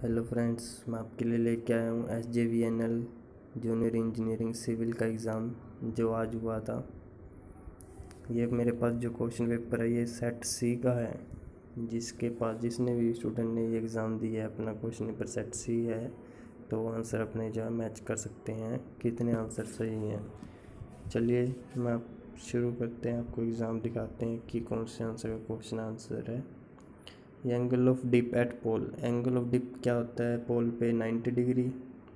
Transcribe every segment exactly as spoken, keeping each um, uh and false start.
Hello friends, मैं आपके लिए लेके आया हूँ S J V N L junior engineering civil का एग्ज़ाम जो आज हुआ था। ये मेरे पास जो क्वेश्चन पेपर है ये सेट सी का है। जिसके पास जिसने भी स्टूडेंट ने ये एग्ज़ाम दिया है अपना क्वेश्चन पेपर सेट सी है तो आंसर अपने जो है मैच कर सकते हैं कितने आंसर सही हैं। चलिए मैं आप शुरू करते हैं, आपको एग्ज़ाम दिखाते हैं कि कौन से आंसर का क्वेश्चन आंसर है। ये angle of dip at pole. Angle of dip क्या होता है? पोल पे नाइन्टी डिग्री,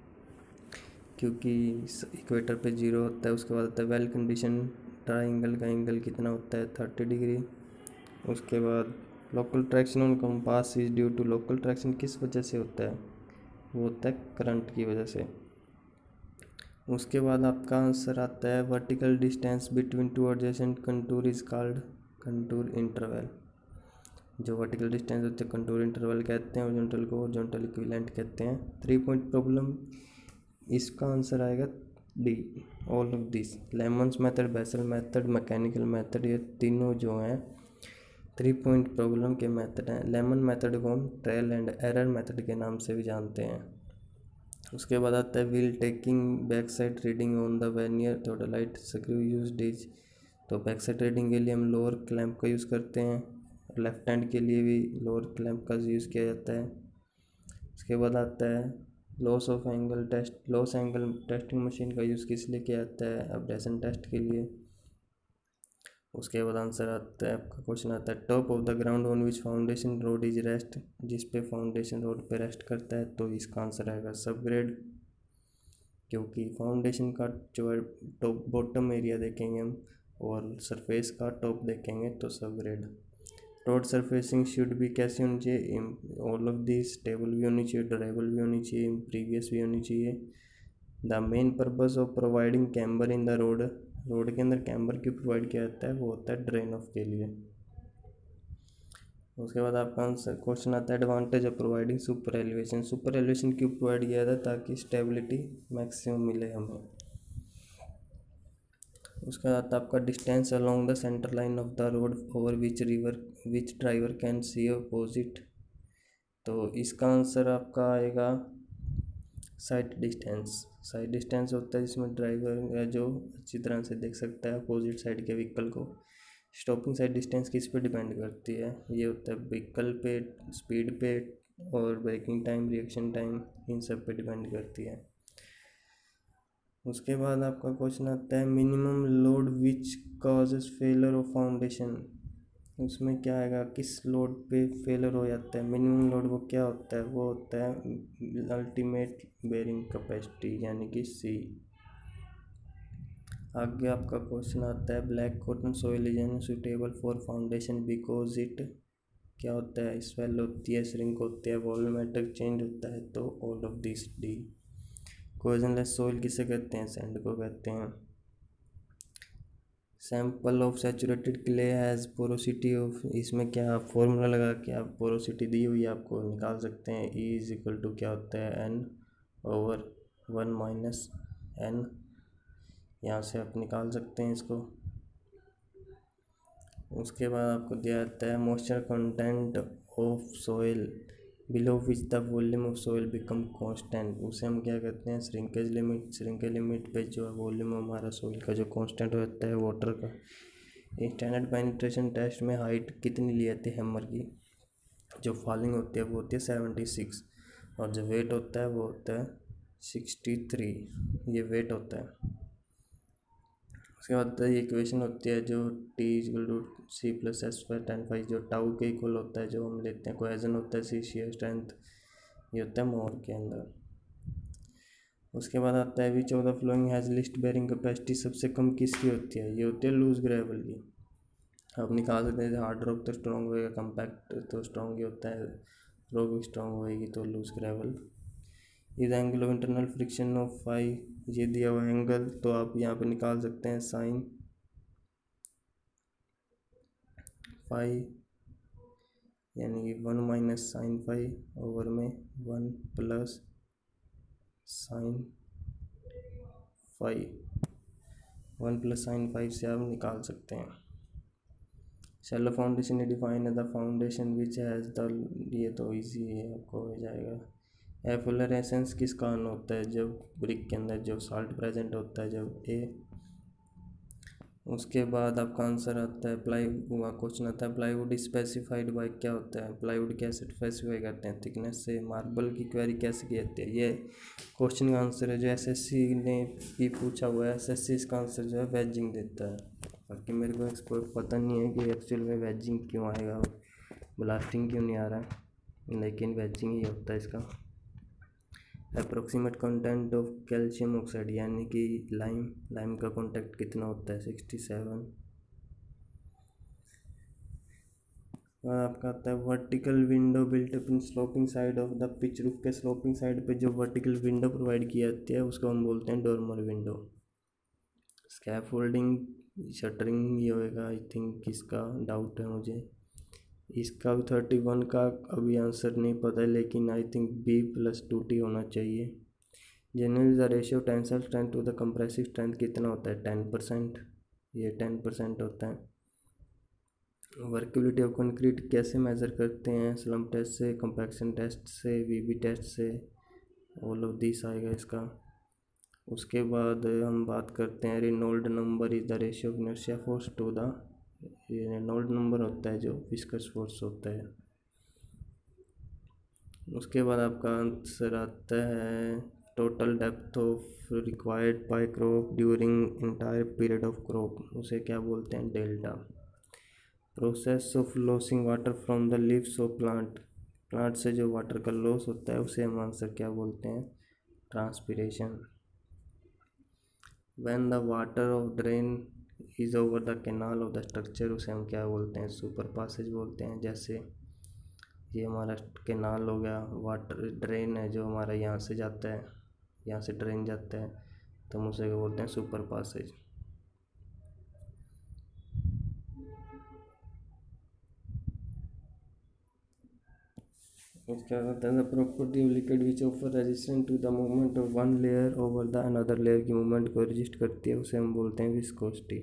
क्योंकि इक्वेटर पे जीरो होता है। उसके बाद होता है वेल कंडीशन ट्राइंगल का एंगल कितना होता है? Thirty degree. उसके बाद local traction on compass is due to. Local traction किस वजह से होता है? वो होता है करंट की वजह से। उसके बाद आपका आंसर आता है vertical distance between two adjacent contour is called contour interval. जो वर्टिकल डिस्टेंस होते हैं कंटूर इंटरवल कहते हैं, हॉरिजॉन्टल को हॉरिजॉन्टल इक्विवेलेंट कहते हैं। थ्री पॉइंट प्रॉब्लम, इसका आंसर आएगा D, all of this. Lehmann's method, Bessel method, mechanical method, ये तीनों जो हैं थ्री पॉइंट प्रॉब्लम के मेथड हैं। लेमन मेथड को हम ट्रायल एंड एरर मेथड के नाम से भी जानते हैं। उसके बाद आता है while taking back side reading on the vernier theodolite screw used is. तो बैक साइड रीडिंग के लिए हम लोअर क्लैंप का यूज़ करते हैं, लेफ्ट हैंड के लिए भी लोअर क्लैंप का यूज़ किया जाता है। उसके बाद आता है loss of angle test. Los Angeles testing machine का यूज़ किस लिए किया जाता है? अब्रेशन टेस्ट के लिए। उसके बाद आंसर आता है, आपका क्वेश्चन आता है top of the ground on which foundation road is rest. जिस पे फाउंडेशन रोड पे रेस्ट करता है तो इसका आंसर आएगा सब ग्रेड, क्योंकि फाउंडेशन का जो है टॉप बॉटम एरिया देखेंगे हम और सरफेस का टॉप देखेंगे तो सब ग्रेड। रोड सरफेसिंग शुड भी कैसी होनी चाहिए? ऑल ऑफ दिस, स्टेबल भी होनी चाहिए, ड्राइवेबल भी होनी चाहिए, प्रीवियस भी होनी चाहिए। The main purpose of providing camber in the road. Road के अंदर कैम्बर क्यों प्रोवाइड किया जाता है? वो होता है ड्रेन ऑफ के लिए। उसके बाद आपका आंसर क्वेश्चन आता है advantage of providing super elevation. Super elevation क्यों प्रोवाइड किया जाता है? ताकि स्टेबिलिटी मैक्सिमम मिले हमें। उसके बाद आपका distance along the centre line of the road over which river which driver can see opposite. तो इसका आंसर आपका आएगा साइड डिस्टेंस। साइड डिस्टेंस होता है जिसमें ड्राइवर जो अच्छी तरह से देख सकता है अपोजिट साइड के व्हीकल को। स्टॉपिंग साइड डिस्टेंस किस पे डिपेंड करती है? ये होता है व्हीकल पे, स्पीड पे और ब्रेकिंग टाइम, रिएक्शन टाइम, इन सब पे डिपेंड करती है। उसके बाद आपका क्वेश्चन आता है minimum load which causes failure of foundation. उसमें क्या आएगा? किस लोड पे फेलर हो जाता है? मिनिमम लोड वो क्या होता है? वो होता है अल्टीमेट बेरिंग कैपेसिटी, यानी कि सी। आगे आपका क्वेश्चन आता है black cotton soil is unsuitable for foundation because it क्या होता है? स्वेल होती है, श्रिंक होती है, वॉल्यूमेट्रिक चेंज होता है, तो all of this D. Cohesionless soil किसे कहते हैं? सैंड को कहते हैं। Sample of saturated clay has porosity of, इसमें क्या आप फॉर्मूला लगा के आप पोरोसिटी दी हुई आपको निकाल सकते हैं। ई इज इक्वल टू क्या होता है? N over one minus n. यहाँ से आप निकाल सकते हैं इसको। उसके बाद आपको दिया जाता है moisture content of soil below which the volume of soil become constant. उसे हम क्या कहते हैं? Shrinkage limit. श्रिंकेज लिमिट पे जो है वॉल्यूम हमारा सोइल का जो कांस्टेंट होता है वाटर का। स्टैंडर्ड पेनिट्रेशन टेस्ट में हाइट कितनी ली जाती है हैमर की? जो फॉलिंग होती है वो होती है सेवेंटी सिक्स और जो वेट होता है वो होता है सिक्सटी थ्री। ये वेट होता है। उसके बाद ये इक्वेशन होती है जो T equal to C plus S पर टेन फाइव, जो टाउ के इक्वल होता है, जो हम लेते हैं कोहेजन होता है सी शेयर स्ट्रेंथ, ये होता है मोर के अंदर। उसके बाद आता है which of the following has least bearing capacity. सबसे कम किसकी होती है? ये होती है लूज ग्रेवल की। आप निकाल सकते हैं हार्ड रॉक तो स्ट्रॉन्ग होएगा, कम्पैक्ट तो स्ट्रॉन्ग ही होता है, रॉक स्ट्रॉन्ग होएगी तो loose gravel. Is angle of internal friction of five, ये दिया हुआ एंगल तो आप यहाँ पे निकाल सकते हैं साइन फाइव, यानी कि one minus sine five over में one plus sine five. One plus sine five से आप निकाल सकते हैं। शैलो फाउंडेशन डिफाइन है the foundation which has the, ये तो इजी है, आपको हो जाएगा। एफ्लोरेसेंस किस कारण होता है? जब ब्रिक के अंदर जो साल्ट प्रेजेंट होता है, जब ए। उसके बाद आपका आंसर आता है प्लाई हुआ क्वेश्चन आता है प्लाईवुड स्पेसिफाइड बाय क्या होता है? प्लाईवुड कैसे स्पेसिफाई करते हैं? थिकनेस से। मार्बल की क्वेरी कैसे की जाती है? ये क्वेश्चन का आंसर है जो एसएससी ने भी पूछा हुआ है। एसएससी इसका आंसर जो है वेजिंग देता है। बाकी मेरे को इसको पता नहीं है कि एक्चुअल में वेजिंग क्यों आएगा, ब्लास्टिंग क्यों नहीं आ रहा है, लेकिन वेजिंग ही होता है इसका। Approximate content of calcium oxide यानी कि लाइम लाइम का कॉन्टेक्ट कितना होता है? Sixty seven. और आपका आता है vertical window built up in sloping side of the pitch roof के स्लोपिंग साइड पे जो वर्टिकल विंडो प्रोवाइड की जाती है उसको हम बोलते हैं डोर्मर विंडो। स्कैफोल्डिंग शटरिंग ये होएगा आई थिंक, इसका डाउट है मुझे। इसका भी थर्टी वन का अभी आंसर नहीं पता है, लेकिन I think B plus two T होना चाहिए। Generally the ratio tensile strength to the compressive strength कितना होता है? Ten percent. ये टेन परसेंट होता है। वर्केबिलिटी ऑफ कंक्रीट कैसे मेज़र करते हैं? स्लम्प टेस्ट से, कंपैक्शन टेस्ट से, वीबी टेस्ट से, ऑल ऑफ दिस आएगा इसका। उसके बाद हम बात करते हैं Reynold number is the ratio of inertia force to the, ये रेनॉल्ड नंबर होता है जो विस्कस फोर्स होता है। उसके बाद आपका आंसर आता है total depth of required by crop during entire period of crop, उसे क्या बोलते हैं? Delta. Process of losing water from the leaves of plant, plant से जो वाटर का लॉस होता है उसे हम आंसर क्या बोलते हैं? Transpiration. When the water of drain is over the canal of the structure, उसे हम क्या बोलते हैं? सुपर पासेज बोलते हैं। जैसे ये हमारा कैनाल हो गया, वाटर ड्रेन है जो हमारा यहाँ से जाता है, यहाँ से ड्रेन जाता है, तो हम उसे क्या बोलते हैं? Super passage. उसका होता है property of liquid which offer resistance to the movement of one layer over the another layer की मूवमेंट को रजिस्ट करती है, उसे हम बोलते हैं विस्कोसिटी।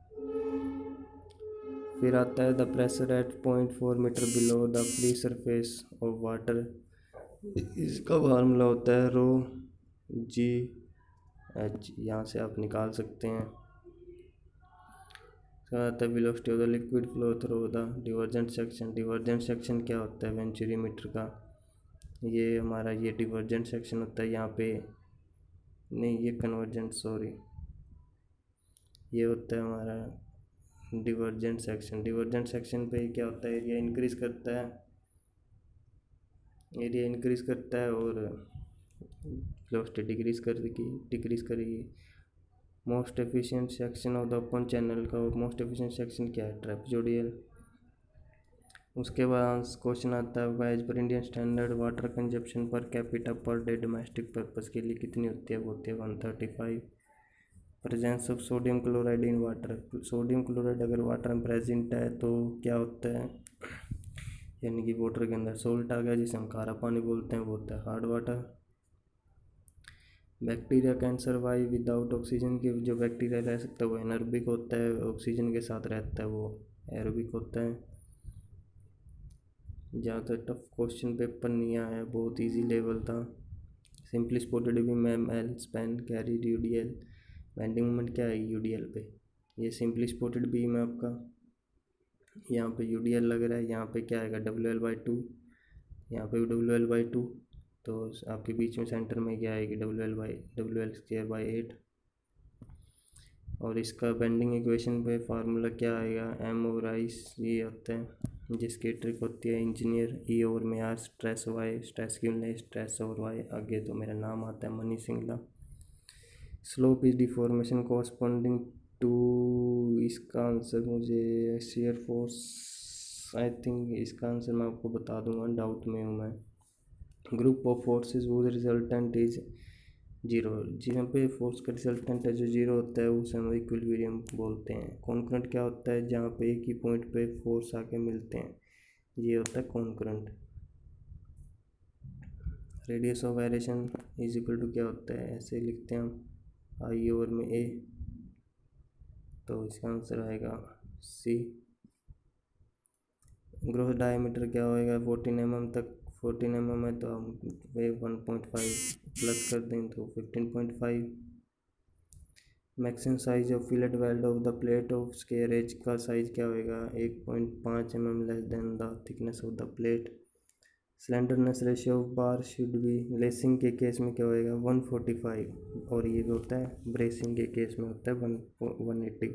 फिर आता है the pressure at point four meter below the free surface of water, इसका फार्मूला होता है रो जी एच, यहाँ से आप निकाल सकते हैं। उसका आता है velocity of the liquid flow through the divergent section, divergent section क्या होता है? वेंचुरीमीटर का, ये हमारा ये डिवर्जेंट सेक्शन होता है। यहाँ पे नहीं, ये कन्वर्जेंट, सॉरी, ये होता है हमारा डिवर्जेंट सेक्शन। डिवर्जेंट सेक्शन पे क्या होता है? एरिया इंक्रीज करता है, एरिया इंक्रीज करता है और वेलोसिटी डिक्रीज करेगी डिक्रीज करेगी most efficient section of the open channel का मोस्ट एफिशिएंट सेक्शन क्या है? ट्रेपेजोइडल। उसके बाद क्वेश्चन आता है as per Indian standard water consumption per capita per day domestic purpose के लिए कितनी होती है? वो होती है one thirty five. Presence of sodium chloride in water, sodium chloride अगर वाटर में प्रेजेंट है तो क्या होता है? यानी कि वाटर के अंदर सोल्ट आ गया, जिसे हम खारा पानी बोलते हैं, वो होता है hard water. Bacteria can survive without oxygen, की जो बैक्टीरिया रह सकता है वो एनारोबिक होता है, ऑक्सीजन के साथ रहता है वो एरोबिक होता है। ज़्यादा टफ क्वेश्चन पेपर नहीं आया, बहुत इजी लेवल था। Simply supported beam M L span carry UDL, bending moment क्या है यूडीएल पे? ये सिंपली स्पोर्टेड बीम है आपका, यहाँ पे यूडीएल लग रहा है, यहाँ पे क्या आएगा? डब्ल्यू एल बाई टू, यहाँ पे भी डब्ल्यू एल बाई टू, तो आपके बीच में सेंटर में क्या आएगी? W L by W L square by eight. और इसका बेंडिंग इक्वेशन पे फार्मूला क्या आएगा? एम और आई ये होता है, जिसकी ट्रिक होती है इंजीनियर ई और में आर, स्ट्रेस वाई, स्ट्रेस क्यों नहीं, स्ट्रेस और वाई। आगे तो मेरा नाम आता है Mani Singla. Slope is deformation corresponding to, इसका आंसर मुझे शेयर फोर्स, आई थिंक इसका आंसर मैं आपको बता दूंगा, डाउट में हूँ मैं। Group of forces whose resultant is zero, जहाँ पे फोर्स का रिजल्टेंट है जो जीरो होता है उसे हम इक्विलिब्रियम बोलते हैं। कॉन्करेंट क्या होता है? जहाँ पे एक ही पॉइंट पे फोर्स आके मिलते हैं, ये होता है concurrent. Radius of gyration is equal to क्या होता है? ऐसे लिखते हैं हम आई ओवर में ए, तो इसका आंसर आएगा सी। ग्रोथ डायमीटर क्या होएगा? फोर्टीन एम एम तक फोर्टीन एम एम है तो हम वे वन पॉइंट फाइव प्लस कर दें तो fifteen point five. Maximum size of fillet weld of the plate of square edge का साइज क्या होएगा, एक पॉइंट पाँच M M less than the thickness of the plate. Slenderness ratio of bar should be, lacing के case में क्या होएगा वन फोर्टी फाइव, और ये भी होता है ब्रेसिंग के केस में होता है वन वन एट्टी।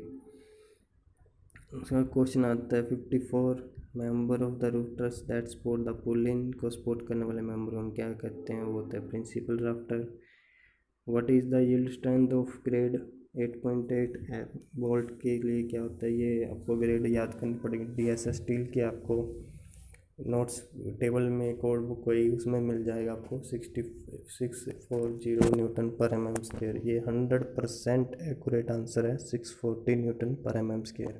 उसका क्वेश्चन आता है fifty four, member of the roof truss that support the purlin, को सपोर्ट करने वाले मेंबर हम क्या कहते हैं, वो होता है principal rafter. What is the yield strength of grade eight point eight bolt के लिए क्या होता है, ये आपको ग्रेड याद करनी पड़ेगी। डी एस एस स्टील के आपको नोट्स टेबल में कोड बुक कोई उसमें मिल जाएगा आपको sixty six four zero newton per M M square. ये हंड्रेड परसेंट एक्यूरेट आंसर है, six forty newton per M M square.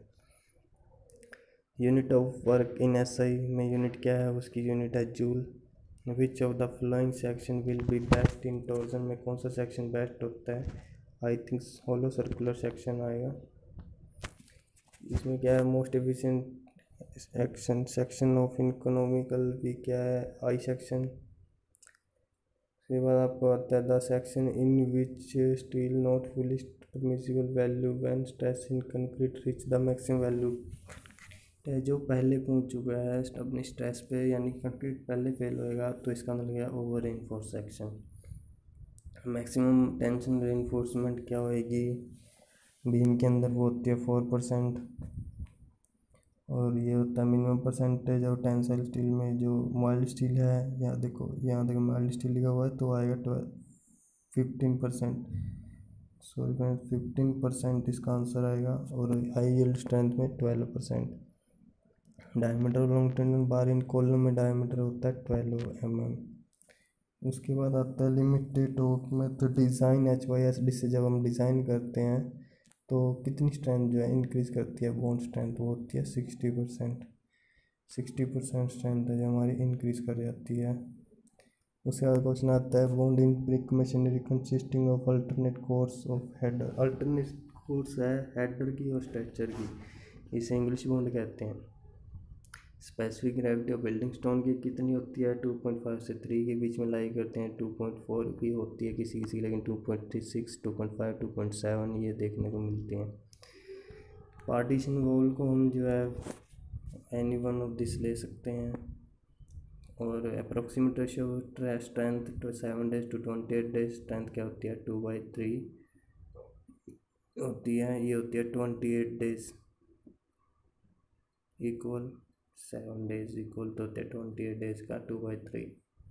Unit of work in S I में यूनिट क्या है, उसकी यूनिट है joule. Which of the following section will be best in torsion में कौन सा सेक्शन बेस्ट होता है, I think hollow circular section आएगा। इसमें क्या है most efficient action section of economical भी क्या है, आई सेक्शन। उसके बाद आपको आता है the section in which steel not fully permissible value when stress in concrete reach the maximum value, जो पहले पहुंच चुका है अपनी स्ट्रेस पे, यानी कंक्रीट पहले फेल होएगा तो इसका मतलब क्या over reinforce section. Maximum tension reinforcement क्या होएगी बीम के अंदर, वो होती है फोर परसेंट, और ये होता है मिनिमम परसेंटेज और टेंसाइल स्टील में जो माइल्ड स्टील है, यहाँ देखो यहाँ देखो माइल्ड स्टील लिखा हुआ है तो आएगा twelve fifteen percent sorry friends fifteen percent इसका आंसर आएगा, और हाई यील्ड स्ट्रेंथ में twelve percent. Diameter longitudinal bar in column में डायमीटर होता है ट्वेल्व एम एम। उसके बाद आता है limited of method design H Y S D से, जब हम डिज़ाइन करते हैं तो कितनी स्ट्रेंथ जो है इंक्रीज करती है बॉन्ड स्ट्रेंथ, वो होती है sixty percent. Sixty percent strength है जो हमारी इंक्रीज कर जाती है। उसके बाद क्वेश्चन आता है bond in brick machinery consisting of alternate course of header, alternate course है हेडर की और स्ट्रक्चर की, इसे इंग्लिश बॉन्ड कहते हैं। Specific gravity of building stone की कितनी होती है, टू पॉइंट फाइव से थ्री के बीच में लाई करते हैं, टू पॉइंट फोर भी होती है किसी किसी, लेकिन two point six, two point five, two point seven ये देखने को मिलते हैं। पार्टीशन वॉल को हम जो है एनी वन ऑफ दिस ले सकते हैं, और approximate ratio strength to seven days to twenty eight days, strength क्या होती है टू बाई थ्री होती है, ये होती है twenty eight days equal seven days equal तो होते हैं ट्वेंटी एट डेज का टू बाई थ्री।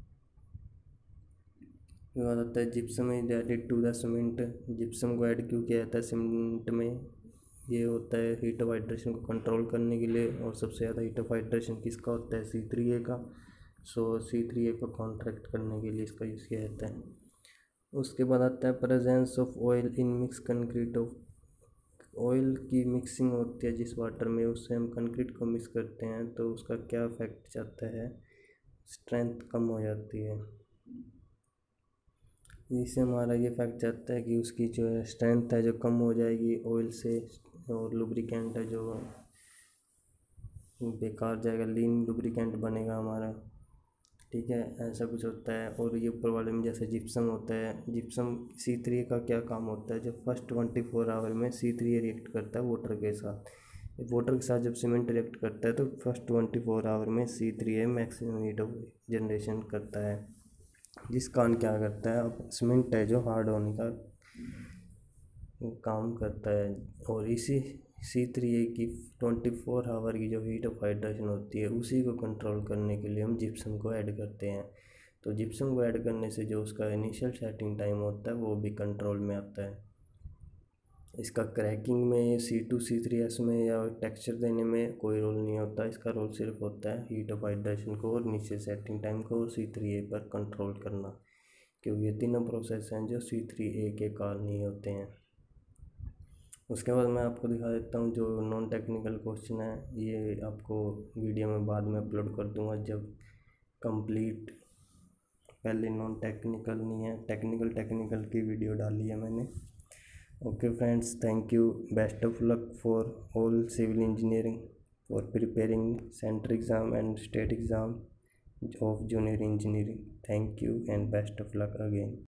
ये बात आता है gypsum is added to the cement, gypsum को ऐड क्यों किया जाता है सीमेंट में, ये होता है हीट ऑफ हाइड्रेशन को कंट्रोल करने के लिए, और सबसे ज़्यादा हीट ऑफ हाइड्रेशन किसका होता है सी थ्री ए का, सो सी थ्री ए को कॉन्ट्रैक्ट करने के लिए इसका यूज़ किया जाता है। उसके बाद आता है presence of oil in mix concrete of, oil की मिक्सिंग होती है जिस वाटर में, उससे हम कंक्रीट को मिक्स करते हैं तो उसका क्या इफेक्ट जाता है, स्ट्रेंथ कम हो जाती है। इससे हमारा ये इफेक्ट जाता है कि उसकी जो है स्ट्रेंथ है जो कम हो जाएगी ऑयल से, और लुब्रिकेंट है जो बेकार जाएगा, लीन लुब्रिकेंट बनेगा हमारा, ठीक है ऐसा कुछ होता है। और ये ऊपर वाले में जैसे जिप्सम होता है, जिप्सम सी थ्री का क्या काम होता है, जब फर्स्ट ट्वेंटी फोर आवर में सी थ्री रिएक्ट करता है वाटर के साथ, वाटर के साथ जब सीमेंट रिएक्ट करता है तो फर्स्ट ट्वेंटी फोर आवर में C three A maximum heat of generation करता है, जिस कारण क्या करता है अब सीमेंट है जो हार्ड होने का काम करता है, और इसी सी थ्री ए की ट्वेंटी फोर आवर की जो हीट ऑफ हाइड्रेशन होती है उसी को कंट्रोल करने के लिए हम जिप्सम को ऐड करते हैं। तो जिप्सम को ऐड करने से जो उसका इनिशियल सेटिंग टाइम होता है वो भी कंट्रोल में आता है। इसका क्रैकिंग में C two C three S में या टेक्सचर देने में कोई रोल नहीं होता, इसका रोल सिर्फ होता है हीट ऑफ हाइड्रेशन को और इनिशियल सेटिंग टाइम को सी थ्री ए पर कंट्रोल करना, क्योंकि ये तीनों प्रोसेस हैं जो सी थ्री ए के कारण ही होते हैं। उसके बाद मैं आपको दिखा देता हूँ जो नॉन टेक्निकल क्वेश्चन है, ये आपको वीडियो में बाद में अपलोड कर दूँगा जब कंप्लीट, पहले नॉन टेक्निकल नहीं है, टेक्निकल टेक्निकल की वीडियो डाली है मैंने। Okay friends, thank you, best of luck for all civil engineering for preparing central exam and state exam. of junior engineering. Thank you and best of luck again.